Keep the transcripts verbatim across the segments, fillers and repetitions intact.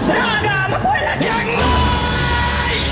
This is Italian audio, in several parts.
Raga, ma quella gang nice!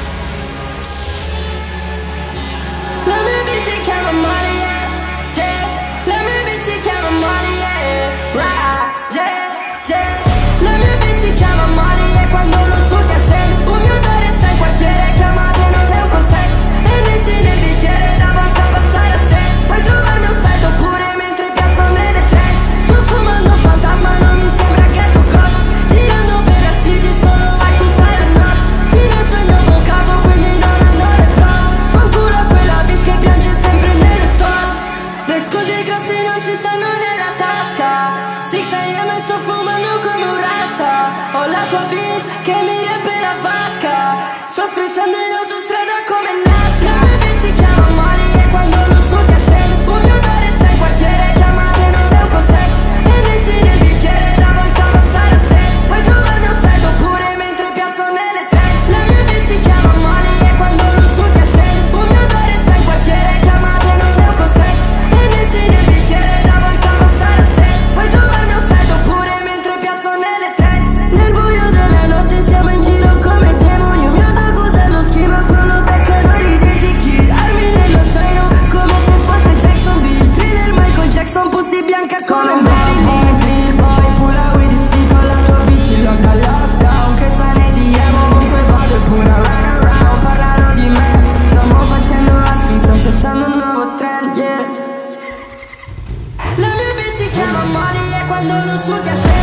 La mia bitch si chiama Maria, yeah. La mia bitch si chiama Maria, right, yeah, yeah. La mia bitch si chiama Maria, quando lo succhia scende. Un mio odore sta in quartiere, chiamate non è un concept. E messi nel bicchiere, da banca passare a sé. Puoi trovarmi un site oppure mentre piazzo nelle trend. Sto fumando fantasma, non mi sembra ghetto cosa. Girando per la city, solo vai tutta la notte. Fino al sogno avvocato, quindi non hanno le prove. Fanculo a quella bitch che piange sempre nelle storie. Le scuse grosse non ci stanno nella tasca. sei a m e sto fumando come un rasta. Ho la tua bitch che mi rompe la vasca. Sto sfrecciando in autostrada come Nazca. La mia bitch si chiama Maria, quando lo succhia scende. Un mio odore sta in quartiere, chiamate non è un concept. E messi nel bicchiere, da banca passare a sé. Puoi trovarmi un site oppure mentre piazzo nelle trend. La mia bitch si chiama Maria, quando lo succhia scende. Un mio odore sta in quartiere, chiamate non è un concept. E messi nel bicchiere, da banca passare a sé. Puoi trovarmi un site oppure mentre piazzo nelle trend. Nel buio della notte siamo in giro come demoni. Un mio d'accusa lo scrivo, solo beccano gli identici. Armi nello zaino come se fosse Jacksonville. Thriller Michael Jackson, pussy bianca come un Marilyn. Bill boy, pull out with the stick con la tua bici, lock lockdown. Che sta nei D M, ovunque vado e pure run around. Parlano di me, stiamo facendo assi, sto settando un nuovo trend, yeah. La mia bitch si chiama Maria, quando lo succhia scende.